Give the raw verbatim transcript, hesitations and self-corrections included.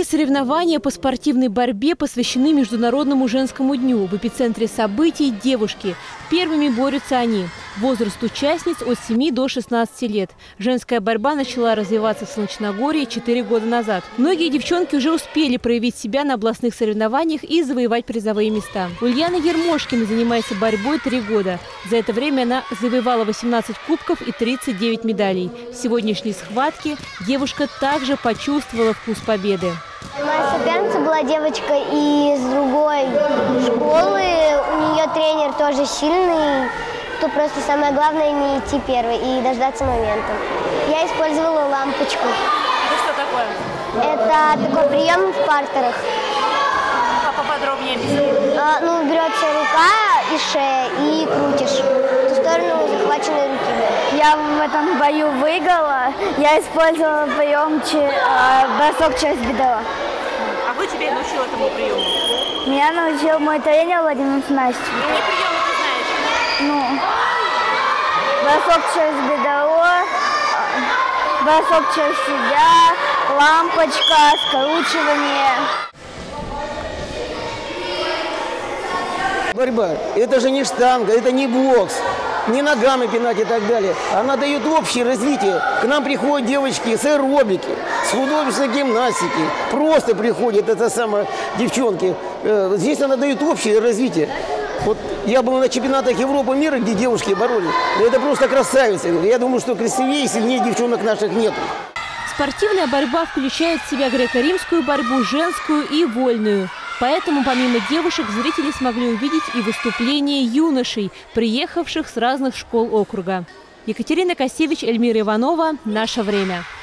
соревнования по спортивной борьбе посвящены Международному женскому дню. В эпицентре событий – девушки. Первыми борются они. Возраст участниц от семи до шестнадцати лет. Женская борьба начала развиваться в Солнечногорье четыре года назад. Многие девчонки уже успели проявить себя на областных соревнованиях и завоевать призовые места. Ульяна Ермошкина занимается борьбой три года. За это время она завоевала восемнадцать кубков и тридцать девять медалей. В сегодняшней схватке девушка также почувствовала вкус победы. Моя соперница была девочка из другой школы. У нее тренер тоже сильный. Тут просто самое главное не идти первой и дождаться момента. Я использовала лампочку. Это что такое? Это такой прием в партерах. А поподробнее объясни. А, ну, берется рука и шея, и крутишь в ту сторону захваченной руки. Я в этом бою выиграла. Я использовала прием э, бросок через бедро. А кто тебя научил этому приему? Меня научил мой тренер Владимир Настя. Какие приемы ты знаешь? Ну, бросок через бедро, бросок через себя, лампочка, скручивание. Борьба – это же не штанга, это не бокс, не ногами пинать и так далее. Она дает общее развитие. К нам приходят девочки с аэробики, с художественной гимнастики. Просто приходят, это самое, девчонки. Здесь она дает общее развитие. Вот я был на чемпионатах Европы мира, где девушки боролись. Это просто красавицы. Я думаю, что красивее и сильнее девчонок наших нет. Спортивная борьба включает в себя греко-римскую борьбу, женскую и вольную. Поэтому помимо девушек зрители смогли увидеть и выступления юношей, приехавших с разных школ округа. Екатерина Косевич, Эльмира Иванова. Наше время.